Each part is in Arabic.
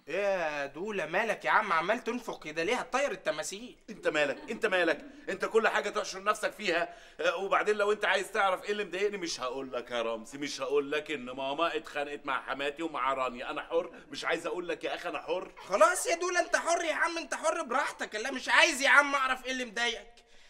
ايه يا دوله مالك يا عم عمال تنفخ كده ليه؟ هتطير التماثيل. انت مالك انت مالك انت كل حاجه تحشر نفسك فيها. وبعدين لو انت عايز تعرف ايه اللي مضايقني مش هقول لك يا رمزي، مش هقول لك ان ماما اتخانقت مع حماتي ومع رانيا. انا حر، مش عايز اقول لك يا اخي انا حر. خلاص يا دوله انت حر يا عم، انت حر براحتك. لا مش عايز يا عم اعرف ايه اللي مضايقك.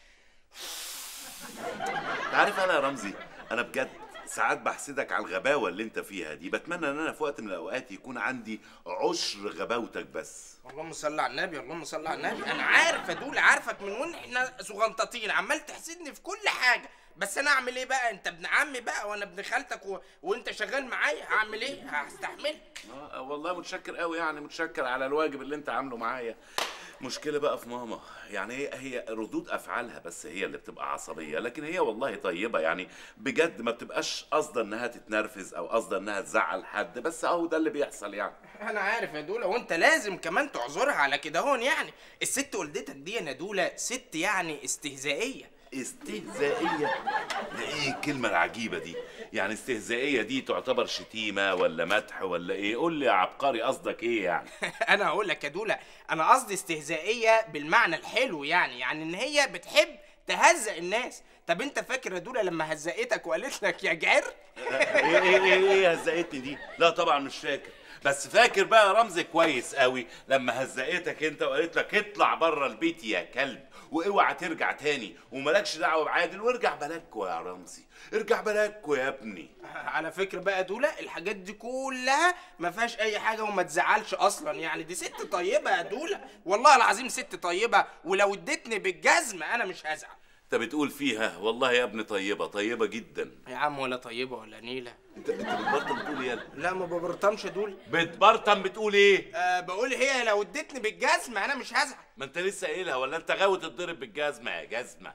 انت عارف انا يا رمزي، انا بجد ساعات بحسدك على الغباوه اللي انت فيها دي. بتمنى ان انا في وقت من الاوقات يكون عندي عشر غباوتك بس. اللهم صل على النبي، اللهم صل على النبي. انا عارف يا دول، عارفك من وين احنا صغنطاطين عمال تحسدني في كل حاجه. بس انا اعمل ايه بقى؟ انت ابن عمي بقى وانا ابن خالتك وانت شغال معايا، هعمل ايه؟ هستحملك. والله متشكر قوي، يعني متشكر على الواجب اللي انت عامله معايا. مشكلة بقى في ماما، يعني هي ردود افعالها بس هي اللي بتبقى عصبية، لكن هي والله طيبة يعني بجد، ما بتبقاش قصدها انها تتنرفز او قصدها انها تزعل حد، بس اهو ده اللي بيحصل يعني. انا عارف يا دوله، وانت لازم كمان تعذرها على كده هون. يعني الست والدتك دي يا ندوله ست يعني استهزائيه. استهزائية؟ ده ايه الكلمة العجيبة دي؟ يعني استهزائية دي تعتبر شتيمة ولا مدح ولا ايه؟ قول لي يا عبقري قصدك ايه يعني؟ انا هقول لك يا دوله، انا قصدي استهزائيه بالمعنى الحلو، يعني ان هي بتحب تهزق الناس. طب انت فاكر يا دوله لما هزقتك وقالت لك يا جعر؟ ايه هزقتني دي؟ لا طبعا مش فاكر، بس فاكر بقى يا رمزي كويس قوي لما هزقتك انت وقالت لك اطلع بره البيت يا كلب واوعى ترجع تاني ومالكش دعوه بعادل، وارجع بلاكوا يا رمزي، ارجع بلاكوا يا ابني. على فكره بقى دوله، الحاجات دي كلها ما فيهاش اي حاجه وما تزعلش اصلا. يعني دي ست طيبه يا دوله، والله العظيم ست طيبه، ولو اديتني بالجزم انا مش هزعل. انت بتقول فيها والله يا ابني طيبه، طيبه جدا يا عم ولا طيبه ولا نيله. انت بتبرطم بتقول ايه؟ لا ما ببرطمش يا دوله. بتبرطم بتقول ايه؟ بقول هي لو اديتني بالجزمه انا مش هزعل. ما انت لسه قايلها، ولا انت غاوي تتضرب بالجزمه يا جزمه؟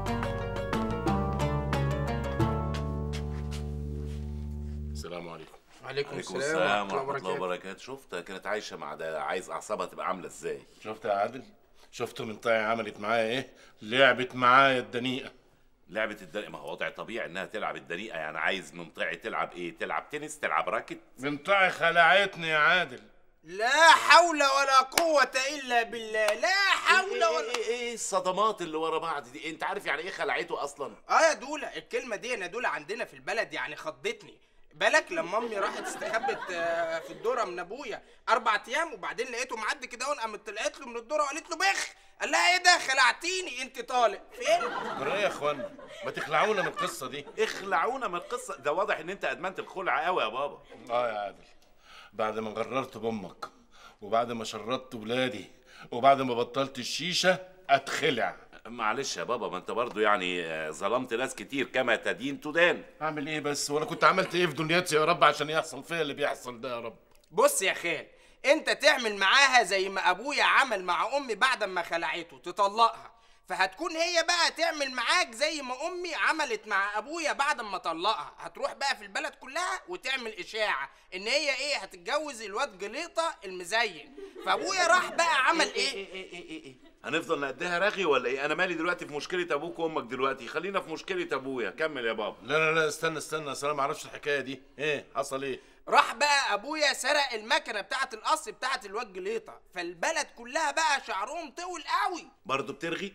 السلام عليكم. وعليكم السلام ورحمه الله وبركاته. شفتها كانت عايشه مع ده، عايز اعصابها تبقى عامله ازاي؟ شفت يا عادل؟ شفت من طايع عملت معايا ايه؟ لعبت معايا الدنيئه. لعبة الدنيا؟ ما هو وضع طبيعي انها تلعب الدنيا، يعني عايز منطقي تلعب ايه؟ تلعب تنس؟ تلعب راكت؟ من طايع خلعتني يا عادل. لا حول ولا قوة إلا بالله، لا حول ولا ايه الصدمات اللي ورا بعض دي؟ انت عارف يعني ايه خلعته اصلا؟ يا دولة الكلمة دي يا دولة عندنا في البلد يعني خضتني. بالك لما امي راحت استخبت في الدوره من ابويا 4 ايام، وبعدين لقيته معدي كده قامت طلعت له من الدوره وقالت له بخ. قال لها ايه ده؟ خلعتيني انت طالق فين؟ ايه يا اخوانا؟ ما تخلعونا من القصه دي. اخلعونا من القصه؟ ده واضح ان انت ادمنت الخلع قوي يا بابا. يا عادل، بعد ما غررت بامك وبعد ما شردت ولادي وبعد ما بطلت الشيشه اتخلع. معلش يا بابا، ما انت برضو يعني ظلمت ناس كتير، كما تدين تدان. اعمل ايه بس؟ وانا كنت عملت ايه في دنياتي يا رب عشان يحصل فيا اللي بيحصل ده يا رب؟ بص يا خال، انت تعمل معاها زي ما ابويا عمل مع امي بعد ما خلعته، تطلقها. فهتكون هي بقى تعمل معاك زي ما امي عملت مع ابويا بعد ما طلقها. هتروح بقى في البلد كلها وتعمل اشاعه ان هي ايه، هتتجوز الواد جليطه المزين. فابويا راح بقى عمل ايه؟ هنفضل نقدها رغي ولا ايه؟ انا مالي دلوقتي في مشكله ابوك وامك دلوقتي، خلينا في مشكله ابويا. كمل يا بابا. لا استنى اصل انا ما اعرفش الحكايه دي. ايه حصل ايه؟ راح بقى ابويا سرق المكنه بتاعه القص بتاعه الواد جليطه، فالبلد كلها بقى شعرهم طول قوي. برضه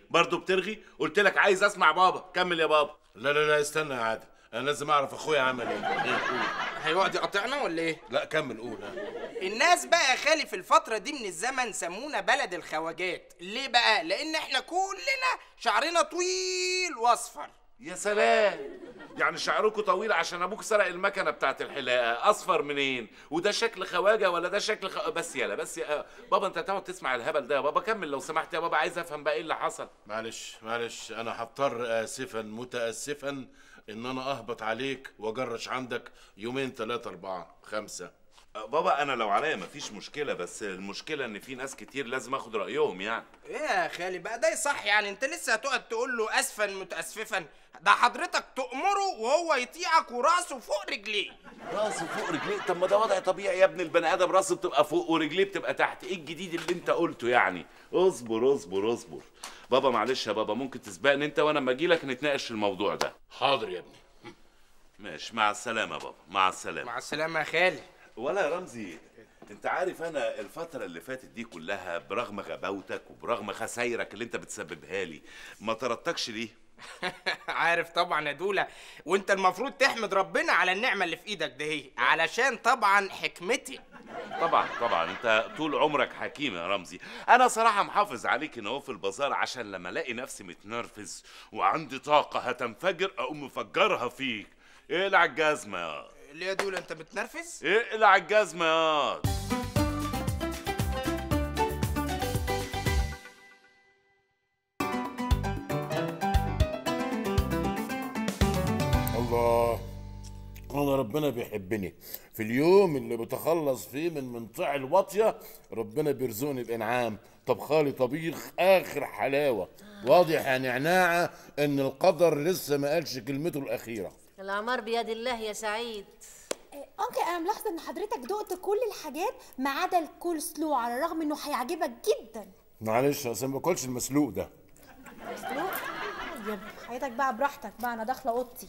بترغي؟ قلت لك عايز اسمع بابا. كمل يا بابا. لا استنى يا عادل، انا لازم اعرف اخويا عمل ايه. قول. هيقعد يقاطعنا ولا ايه؟ لا كمل قول. الناس بقى يا خالي في الفتره دي من الزمن سمونا بلد الخواجات. ليه بقى؟ لان احنا كلنا شعرنا طويل واصفر. يا سلام، يعني شعركوا طويل عشان ابوك سرق المكنه بتاعت الحلاقه؟ اصفر منين؟ وده شكل خواجه ولا ده شكل بس يا بابا انت هتقعد تسمع الهبل ده يا بابا؟ كمل لو سمحت يا بابا، عايز افهم بقى ايه اللي حصل. معلش انا هضطر اسفا متاسفا ان انا اهبط عليك واجرش عندك يومين 3 4 5. بابا انا لو عليا مفيش مشكله، بس المشكله ان في ناس كتير لازم اخد رايهم يعني. ايه يا خالي بقى ده صح؟ يعني انت لسه هتقعد تقول له اسفا متاسفا؟ ده حضرتك تأمره وهو يطيعك وراسه فوق رجليه. راسه فوق رجليه؟ طب ما ده وضع طبيعي يا ابني، البني ادم راسه بتبقى فوق ورجليه بتبقى تحت. ايه الجديد اللي انت قلته يعني؟ اصبر بابا. معلش يا بابا، ممكن تسبقني انت وانا اما اجي لك نتناقش في الموضوع ده؟ حاضر يا ابني. ماشي، مع السلامه يا بابا. مع السلامه. مع السلامه يا خالي. ولا يا رمزي، انت عارف انا الفترة اللي فاتت دي كلها برغم غباوتك وبرغم خسايرك اللي انت بتسببها لي ما طردتكش ليه؟ عارف طبعا يا دولة، وانت المفروض تحمد ربنا على النعمة اللي في ايدك دهي، علشان طبعا حكمتي. طبعا انت طول عمرك حكيم يا رمزي. انا صراحة محافظ عليك ان هو في البازار عشان لما الاقي نفسي متنرفز وعندي طاقة هتنفجر اقوم مفجرها فيك. اقلع الجزمة يا ليه يا دولة انت بتنرفز؟ اقلع الجزمة يا الله. انا ربنا بيحبني في اليوم اللي بتخلص فيه من منطع الواطيه، ربنا بيرزقني بانعام طبخالي طبيخ اخر حلاوه. واضح يا نعناعه ان القدر لسه ما قالش كلمته الاخيره. الأعمار بيد الله يا سعيد. أنكل أنا ملاحظة إن حضرتك دقت كل الحاجات ما عدا الكول سلو، على الرغم إنه هيعجبك جدا. معلش اصل ما باكلش المسلوق ده. مسلوق؟ طيب حياتك بقى براحتك بقى، أنا داخلة أوضتي.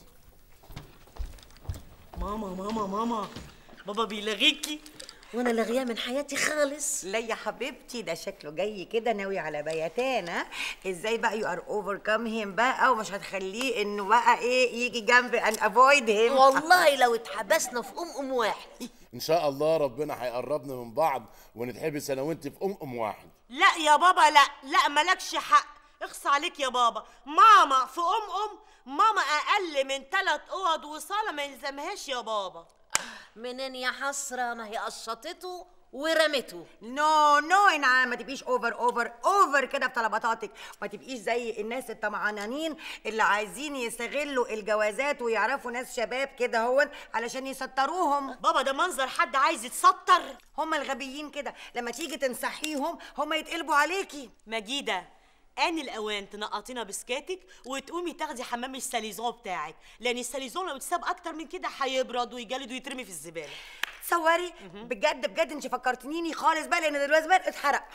ماما بابا بيلغيكي. وأنا لاغياه من حياتي خالص. لا يا حبيبتي، ده شكله جاي كده ناوي على بياتان. ها ازاي بقى يو ار اوفر كام هيم بقى ومش هتخليه انه بقى ايه يجي جنبي ان افويد هيم؟ والله لو اتحبسنا في واحد. ان شاء الله ربنا هيقربنا من بعض ونتحبس انا وانت في واحد. لا يا بابا، لا مالكش حق، اخص عليك يا بابا. ماما في ماما اقل من 3 اوض وصاله ما يلزمهاش يا بابا. منين يا حسرة، ما هي قشطته ورمته. نو انعام، ما تبقيش اوفر كده في طلباتاتك، ما تبقيش زي الناس الطمعانين اللي عايزين يستغلوا الجوازات ويعرفوا ناس شباب كده هون علشان يسطروهم. بابا ده منظر حد عايز يتستر. هم الغبيين كده لما تيجي تنصحيهم هم يتقلبوا عليكي. مجيده، آن الأوان تنقطينا بسكاتك وتقومي تاخدي حمام الساليزون بتاعك، لأن الساليزون لو اتساب أكتر من كده هيبرد ويجلد ويترمي في الزبالة. تصوري بجد انت فكرتنيني خالص بقى، لأن دلوقتي بقى اتحرق.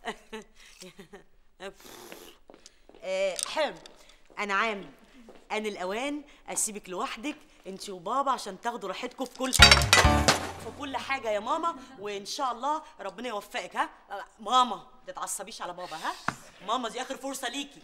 حلو. أنعام، آن الأوان أسيبك لوحدك انت وبابا عشان تاخدوا راحتكم في كل حاجة يا ماما، وإن شاء الله ربنا يوفقك. ها ماما ما تتعصبيش على بابا. ها ماما دي آخر فرصة ليكي.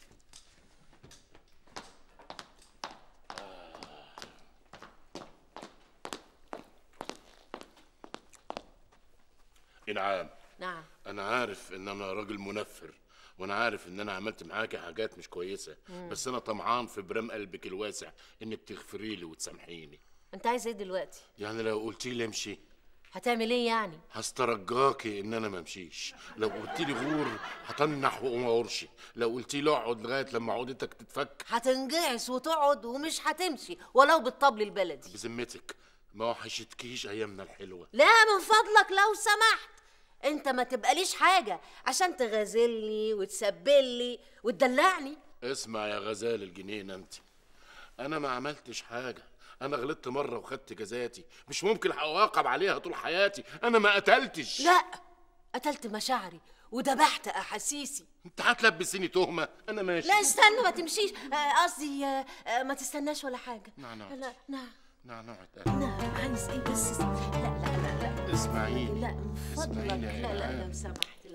انعام، نعم. انا عارف ان انا راجل منفر، وانا عارف ان انا عملت معاكي حاجات مش كويسه، بس انا طمعان في برام قلبك الواسع انك تغفري لي وتسامحيني. انت عايز ايه دلوقتي؟ يعني لو قلتي لي امشي هتعمل ايه يعني؟ هسترجاكي ان انا ما امشيش. لو قلت لي غور هتنح واقوم اغورشي. لو قلت لي اقعد لغايه لما عقدتك تتفك هتنجعس وتقعد ومش هتمشي ولو بالطبل البلدي. بذمتك ما وحشتكيش ايامنا الحلوه؟ لا من فضلك لو سمحت، انت ما تبقاليش حاجه عشان تغازلني وتسبلي وتدلعني. اسمع يا غزال الجنينه، انا ما عملتش حاجه، انا غلطت مره وخدت جزاتي، مش ممكن هعاقب عليها طول حياتي. انا ما قتلتش. لا، قتلت مشاعري وذبحت احاسيسي. انت هتلبسيني تهمه؟ انا ماشي. لا استنى ما تمشيش، قصدي ما تستناش ولا حاجه. نعناع. لا نعناع. عايز ايه بس؟ لا اسمعيني. لا من فضلك، لا لو سمحت.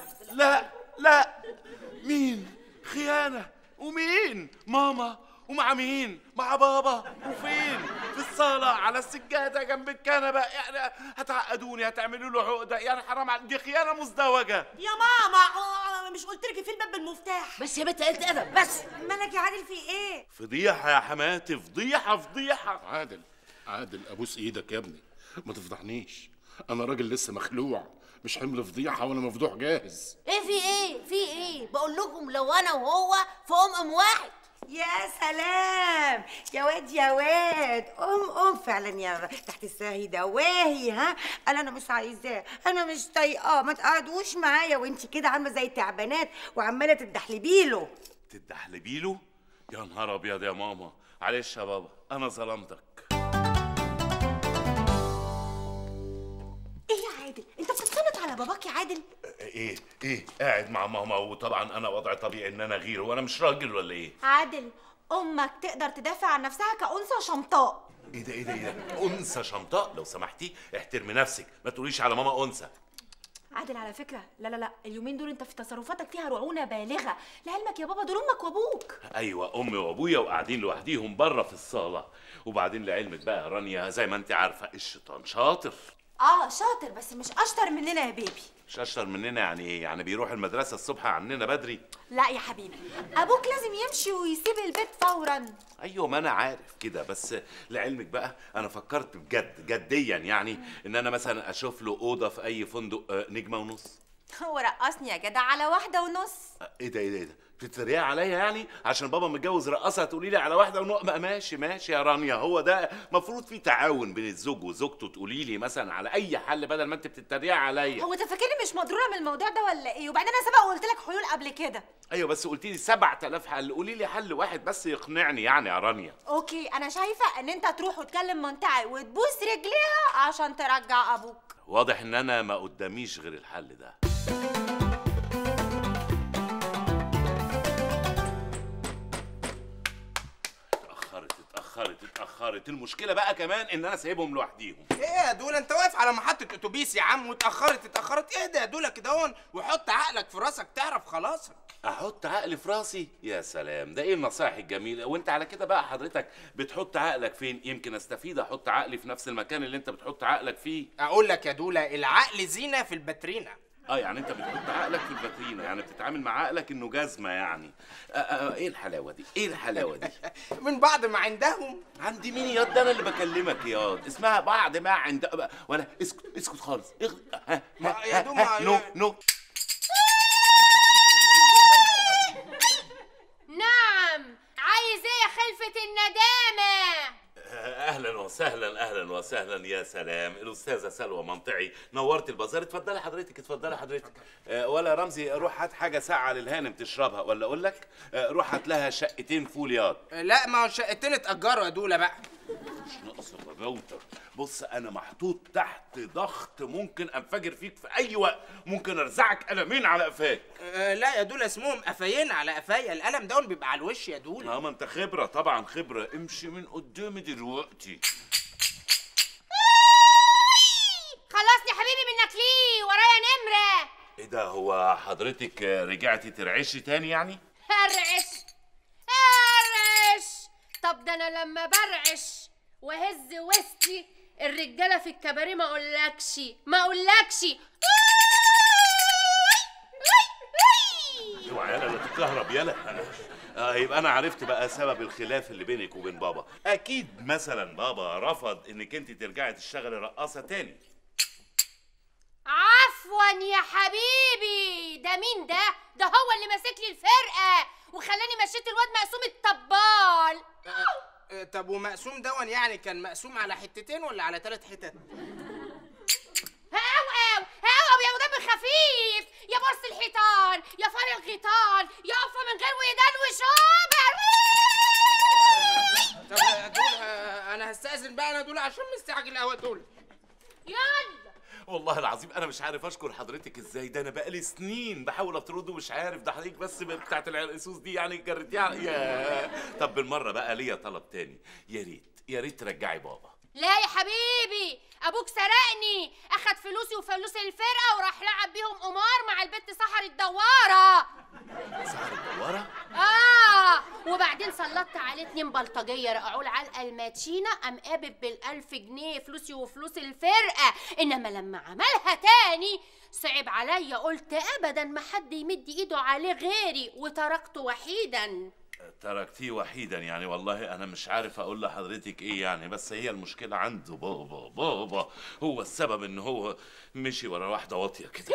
لا مين؟ خيانة؟ ومين؟ ماما؟ ومع مين؟ مع بابا؟ وفين؟ في الصالة على السجادة جنب الكنبة. يعني هتعقدوني، هتعملوا له عقدة، يعني حرام عليك، دي خيانة مزدوجة. يا ماما مش قلت لك في الباب بالمفتاح؟ بس يا بنت قلت ادب بس. مالك يا عادل في ايه؟ فضيحة يا حماتي، فضيحة. عادل ابوس ايدك يا ابني، ما تفضحنيش. انا راجل لسه مخلوع، مش حمل فضيحه وانا مفضوح جاهز. ايه في ايه بقول لكم لو انا وهو في واحد. يا سلام يا واد قوم فعلا يا تحت الساهي دواهي. ها انا مش عايزاه، انا مش طايقاه، ما تقعدوش معايا وانت كده عامله زي التعبانات وعماله تدحلبيله. تدحلبيله؟ يا نهار ابيض يا ماما، معلش يا بابا انا ظلمتك. ايه يا عادل، انت بتتصنت على باباك يا عادل؟ ايه قاعد مع ماما، وطبعا انا وضعي طبيعي ان انا غيره، وانا مش راجل ولا ايه؟ عادل، أمك تقدر تدافع عن نفسها كأنثى شمطاء. ايه ده ايه ده ايه ده؟ انثى شمطاء لو سمحتي احترمي نفسك، ما تقوليش على ماما انثى. عادل على فكره، لا اليومين دول انت في تصرفاتك فيها رعونه بالغه. لعلمك يا بابا دول امك وابوك. ايوه امي وابويا وقاعدين لوحديهم بره في الصاله. وبعدين لعلمك بقى يا رانيا زي ما انت عارفه الشيطان شاطر. شاطر بس مش اشطر مننا يا بيبي. مش اشطر مننا يعني ايه؟ يعني بيروح المدرسه الصبح عننا بدري؟ لا يا حبيبي، ابوك لازم يمشي ويسيب البيت فورا. ايوه ما انا عارف كده، بس لعلمك بقى انا فكرت بجد جديا يعني ان انا مثلا اشوف له اوضه في اي فندق نجمه ونص. هو رقصني يا جدع على 1.5. ايه ده ايه ده ايه ده؟ بتتريق عليا يعني عشان بابا متجوز رقاصه هتقولي لي على 1.5؟ ماشي يا رانيا، هو ده مفروض في تعاون بين الزوج وزوجته، تقولي لي مثلا على اي حل بدل ما انت بتتريق عليا. هو انت فاكرني مش مضروره من الموضوع ده ولا ايه؟ وبعدين انا سبق وقلت لك حلول قبل كده. ايوه بس قلت لي 7000 حل، قولي لي حل واحد بس يقنعني يعني يا رانيا. اوكي، انا شايفه ان انت تروح وتكلم منتعي وتبوس رجليها عشان ترجع ابوك. واضح ان انا ما قداميش غير الحل ده. اتأخرت. المشكلة بقى كمان ان انا سايبهم لوحديهم. ايه يا دولا انت واقف على محطة اتوبيس يا عم واتأخرت ايه ده يا دولا كده هون، وحط عقلك في راسك تعرف خلاصك. احط عقلي في راسي؟ يا سلام، ده ايه النصايح الجميلة؟ وانت على كده بقى حضرتك بتحط عقلك فين؟ يمكن استفيد احط عقلي في نفس المكان اللي انت بتحط عقلك فيه. اقول لك يا دولا العقل زينة في الباترينا. يعني انت بتحط عقلك في الباترينا، يعني بتتعامل مع عقلك انه جزمه يعني. ايه الحلاوه دي؟ ايه الحلاوه دي؟ من بعد ما عندهم. عند مين ياض؟ ده انا اللي بكلمك ياض، اسمها بعد ما عند ولا اسكت خالص. يا دوما نو نعم، عايز ايه يا خلفة الندامة؟ اهلا وسهلا يا سلام. الاستاذه سلوى منطعي، نورت البازار. اتفضلي حضرتك. ولا رمزي روح هات حاجه ساقعه للهانم تشربها، ولا اقول لك روح هات لها شقتين فول ياض. لا ما هو شقتين اتأجروا يا دولا بقى. مش ناقص الرجاوتر. بص انا محطوط تحت ضغط، ممكن انفجر فيك في اي وقت، ممكن ارزعك قلمين على قفاك. لا يا دولا اسمهم قفايين على قفايا، القلم ده بيبقى على الوش يا دولا. ما انت خبره طبعا خبره. امشي من قدامي دلوقتي. خلصني يا حبيبي منك ليه؟ ورايا نمرة. ايه ده؟ هو حضرتك رجعتي ترعشي تاني يعني؟ هرعش. طب ده انا لما برعش وهز وسطي الرجاله في الكباريه ما اقولكش. اوعى يالا لا تتكهرب يالا. يبقى انا عرفت بقى سبب الخلاف اللي بينك وبين بابا. اكيد مثلا بابا رفض انك انت ترجعي تشتغلي رقاصه تاني. عفوا يا حبيبي، ده مين ده؟ ده هو اللي ماسك لي الفرقه وخلاني مشيت الواد مقسوم الطبال. طب ومقسوم دون يعني كان مقسوم على حتتين ولا على 3 حتت؟ هاو يا مدام خفيف، يا برص الحيطان، يا فار الغيطان، يا قفه من غير ودان وشوبر. طب دول انا هستأذن بقى انا دول عشان مستعجل قوي دول. يلا. والله العظيم انا مش عارف اشكر حضرتك ازاي، ده انا بقالي سنين بحاول اطرده ومش عارف. ده حضرتك بس بتاعت العرقسوس دي يعني جريتيها يا. طب بالمره بقى ليا طلب تاني، يا ريت ترجعي بابا. لا يا حبيبي، ابوك سرقني، اخد فلوسي وفلوس الفرقه وراح لعب بيهم قمار مع البت سحر الدواره. سحر الدواره؟ وبعدين سلطت عليه 2 بلطجيه رقعوا العلقه الماتشينه، قام قابب بال1000 جنيه فلوسي وفلوس الفرقه. انما لما عملها تاني صعب عليا، قلت ابدا ما حد يمد ايده عليه غيري وتركته وحيدا. تركتيه وحيدا يعني؟ والله انا مش عارف اقول لحضرتك ايه يعني، بس هي المشكله عنده بابا هو السبب ان هو مشي ورا واحده واطيه كده.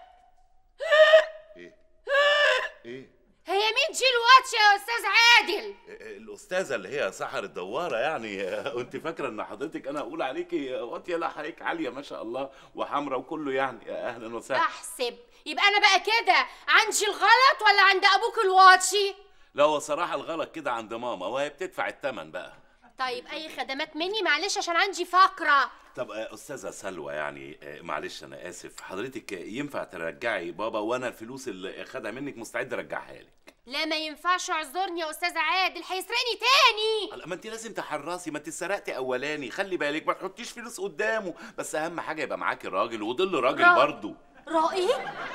ايه هي مين جيل واتش يا استاذ عادل؟ الاستاذه اللي هي سحر الدواره يعني. وانت فاكره ان حضرتك انا اقول عليكي واطيه؟ لا حضرتك عاليه ما شاء الله وحمراء وكله يعني. اهلا وسهلا. احسب يبقى انا بقى كده عندي الغلط ولا عند ابوك الواطي؟ لا هو صراحه الغلط كده عند ماما وهي بتدفع الثمن بقى. طيب اي خدمات مني؟ معلش عشان عندي فقره. طب استاذه سلوى يعني معلش انا اسف، حضرتك ينفع ترجعي بابا وانا الفلوس اللي خدها منك مستعد ارجعها لك؟ لا ما ينفعش، اعذرني يا استاذ عادل، هيسرقني تاني. ما انت لازم تحرصي، ما انت سرقتي اولاني، خلي بالك ما تحطيش فلوس قدامه، بس اهم حاجه يبقى معاكي راجل وظل راجل برضه. راجل؟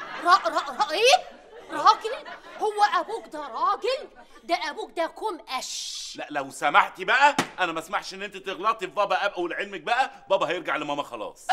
راجل؟ هو ابوك ده راجل؟ ده ابوك ده كوم قش. لا لو سمحتي بقى، انا ما اسمحش ان انت تغلطي في بابا ابقى، ولعلمك بقى بابا هيرجع لماما خلاص.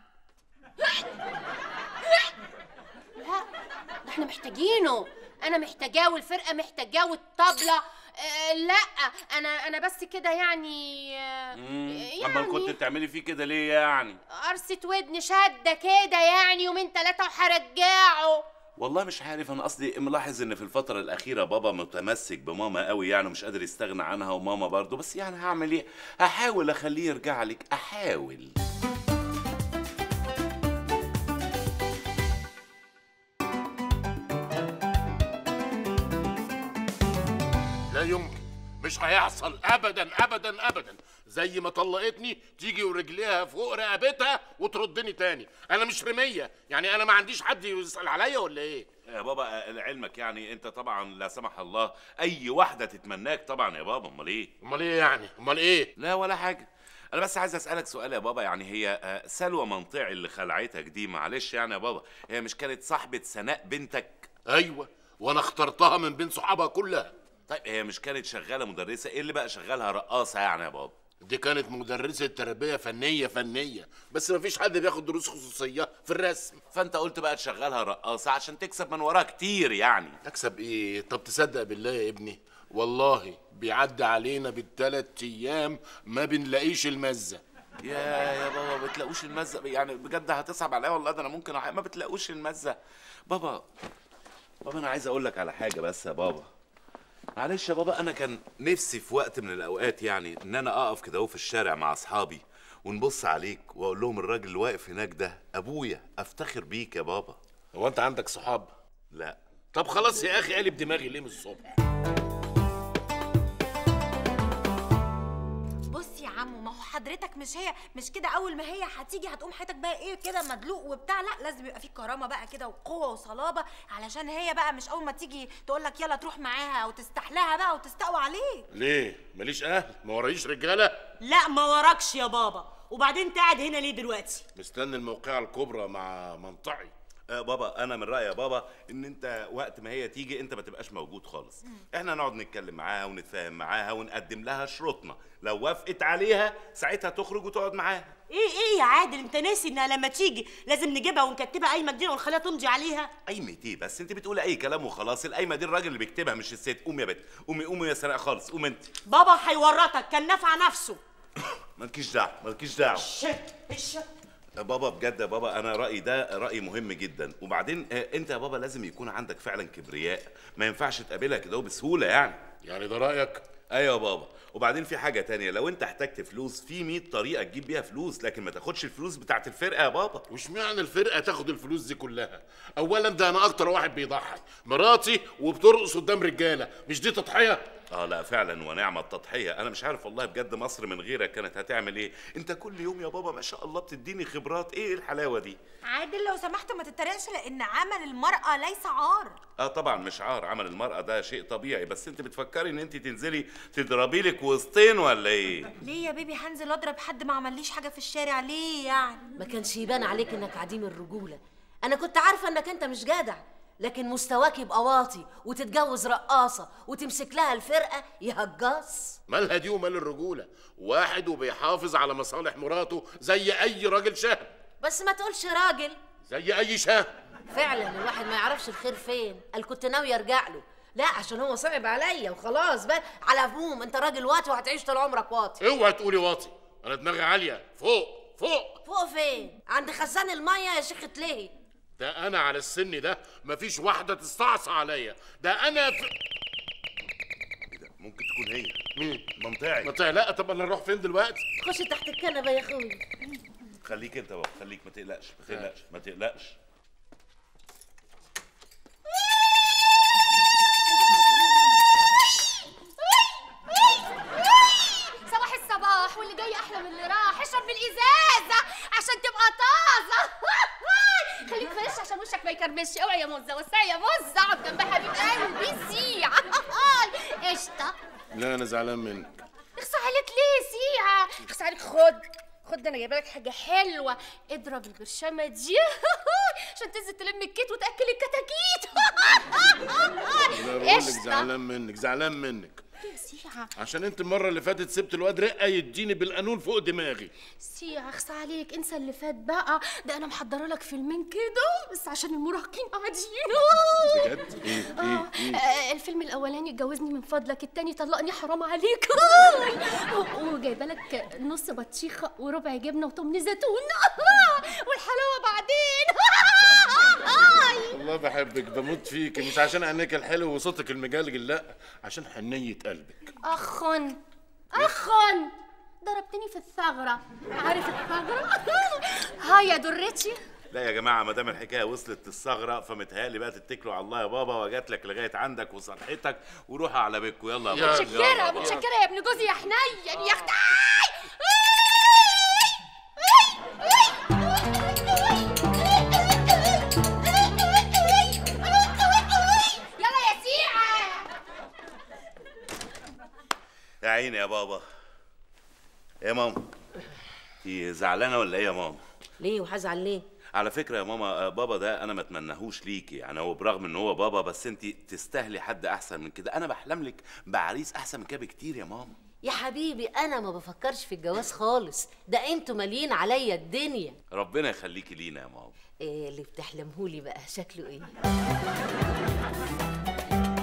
لا ده احنا محتاجينه، انا محتاجاه والفرقه محتاجاه والطبله. لا انا بس كده يعني امال كنت بتعملي فيه كده ليه يعني؟ قرصة ودن شده كده يعني يومين 3 وهرجعه. والله مش عارف، انا اصلي ملاحظ ان في الفتره الاخيره بابا متمسك بماما قوي يعني، ومش قادر يستغنى عنها، وماما برضه، بس يعني هعمل ايه؟ هحاول اخليه يرجع لك، احاول. لا يمكن، مش هيحصل ابدا ابدا ابدا. زي ما طلقتني تيجي ورجليها فوق رقبتها وتردني تاني. انا مش رميه يعني، انا ما عنديش حد يسال عليا ولا ايه؟ يا بابا لعلمك يعني انت طبعا لا سمح الله اي واحده تتمناك طبعا يا بابا. امال ايه؟ امال ايه يعني؟ امال ايه؟ لا ولا حاجه. انا بس عايز اسالك سؤال يا بابا، يعني هي سلوى منطعي اللي خلعتك دي، معلش يعني يا بابا، هي مش كانت صاحبه سناء بنتك؟ ايوه، وانا اخترتها من بين صحابها كلها. طيب هي مش كانت شغاله مدرسه؟ ايه اللي بقى شغالها رقاصه يعني يا بابا؟ دي كانت مدرسة تربية فنية، بس مفيش حد بياخد دروس خصوصية في الرسم. فانت قلت بقى تشغلها رقاصة عشان تكسب من وراها كتير يعني. تكسب ايه؟ طب تصدق بالله يا ابني، والله بيعدي علينا ب3 ايام ما بنلاقيش المزة. يا بابا ما بتلاقوش المزة يعني؟ بجد هتصعب عليا والله، ده انا ممكن ما بتلاقوش المزة. بابا انا عايز اقول لك على حاجة بس يا بابا، معلش يا بابا، انا كان نفسي في وقت من الاوقات يعني ان انا اقف كده في الشارع مع اصحابي ونبص عليك واقول لهم الراجل اللي واقف هناك ده ابويا، افتخر بيك يا بابا. هو انت عندك صحاب؟ لا. طب خلاص يا اخي، قلب دماغي ليه من الصبح؟ بص يا عمو، ما هو حضرتك مش كده، اول ما هي هتيجي هتقوم حياتك بقى ايه كده مدلوق وبتاع، لا لازم يبقى فيه كرامه بقى كده وقوه وصلابه، علشان هي بقى مش اول ما تيجي تقول لك يلا تروح معاها وتستحلاها بقى وتستقوى عليك. ليه؟ ماليش اهل؟ ما ورايش رجاله؟ لا ما وراكش يا بابا. وبعدين انت قاعد هنا ليه دلوقتي؟ مستني الموقعة الكبرى مع منطعي. بابا انا من رايي يا بابا ان انت وقت ما هي تيجي انت ما تبقاش موجود خالص. احنا نقعد نتكلم معاها ونتفاهم معاها ونقدم لها شروطنا، لو وافقت عليها ساعتها تخرج وتقعد معاها. ايه يا عادل، انت ناسي انها لما تيجي لازم نجيبها ونكتبها قايمه جديده ونخليها تمضي عليها؟ قايمه ايه بس؟ انت بتقولي اي كلام وخلاص. القايمه دي الراجل اللي بيكتبها مش الست. قومي يا بت، قومي يا سناء خالص، قومي انت. بابا هيورطك، كان نافع نفسه. مالكيش دعوه. بابا بجد يا بابا، انا رايي ده راي مهم جدا. وبعدين انت يا بابا لازم يكون عندك فعلا كبرياء، ما ينفعش تقابلها كده بسهوله يعني ده رايك؟ ايوه يا بابا. وبعدين في حاجه تانية، لو انت احتجت فلوس في 100 طريقه تجيب بيها فلوس، لكن ما تاخدش الفلوس بتاعت الفرقه يا بابا. وش معنى الفرقه تاخد الفلوس دي كلها؟ اولا ده انا اكتر واحد بيضحي، مراتي وبترقص قدام رجاله، مش دي تضحيه؟ لا فعلا ونعم التضحيه. انا مش عارف والله بجد مصر من غيرك كانت هتعمل ايه. انت كل يوم يا بابا ما شاء الله بتديني خبرات. ايه الحلاوه دي؟ عادل لو سمحت ما تتريقش، لان عمل المرأة ليس عار. طبعا مش عار، عمل المرأة ده شيء طبيعي، بس انت بتفكري ان انت تنزلي تضربي لك وسطين ولا ايه؟ ليه يا بيبي هنزل اضرب حد ما عمليش حاجة في الشارع؟ ليه يعني؟ ما كانش يبان عليك انك عديم الرجولة. انا كنت عارفة انك انت مش جدع، لكن مستواك يبقى واطي وتتجوز رقاصة وتمسك لها الفرقة يهجص. مالها دي ومال الرجولة؟ واحد وبيحافظ على مصالح مراته زي اي راجل شهم. بس ما تقولش راجل، زي اي شهم. فعلا الواحد ما يعرفش الخير فين. قال كنت ناوي ارجع له، لا عشان هو صعب عليا وخلاص بقى. على عموم انت راجل واطي وهتعيش طول عمرك واطي. اوعى تقولي واطي، انا دماغي عالية. فوق فين؟ عند خزان المية يا شيخة ليه؟ ده انا على السن ده مفيش واحدة تستعصى عليا. ده انا ايه ده؟ ممكن تكون هي. مين؟ منطعي. لا طب انا اروح فين دلوقتي؟ خش تحت الكنبة يا اخوي. خليك انت بابا، خليك، ما تقلقش. صباح الصباح، واللي جاي احلى من اللي راح. اشرب بالازازه عشان تبقى طازه. خليك فريش عشان وشك ما ماشي. اوعي يا موزه، وسعي يا موزه، اقعد جنب حبيب قلبي سيعه. قشطه. لا انا زعلان منك. اخصى عليك ليه سيعه؟ اخصى عليك. خد ده انا جايبه لك حاجه حلوه. اضرب البرشامه دي عشان تنزل تلم الكيت وتاكل الكتاكيت. انا بقول لك زعلان منك سيعة عشان انت المره اللي فاتت سبت الواد رقه يديني بالقانون فوق دماغي. سيعة اخصى عليك، انسى اللي فات بقى. ده انا محضره لك فيلمين كده بس عشان المراهقين قاعدين. بجد؟ ايه؟ الفيلم الاولاني اتجوزني من فضلك، التاني طلقني حرام عليك. وجايبه لك نص بطيخه وربع جبنه وتمن زيتون والحلاوه بعدين. والله بحبك، بموت فيك، مش عشان عينيك الحلو وصوتك المجلجل، لا عشان حنيه قلبك. اخن ضربتني في الثغره. عارف الثغره؟ ها يا درتي. لا يا جماعه، ما دام الحكايه وصلت للثغره فمتهيألي بقى تتكلوا على الله يا بابا، وجات لك لغايه عندك وصلحتك وروحوا على بيتكم. يلا يا بابا. متشكره يا ابن جوزي يا حنين يا اختي. يلا يا سيعه. يا عيني يا بابا. يا ماما، انتي زعلانه ولا ايه يا ماما؟ ليه وهزعل ليه؟ على فكره يا ماما، بابا ده انا ما اتمناهوش ليكي، يعني هو برغم ان هو بابا بس انت تستاهلي حد احسن من كده. انا بحلم لك بعريس احسن من كده بكتير يا ماما. يا حبيبي انا ما بفكرش في الجواز خالص، ده انتوا مالين عليا الدنيا. ربنا يخليكي لينا يا ماما. إيه اللي بتحلمهولي بقى؟ شكله ايه؟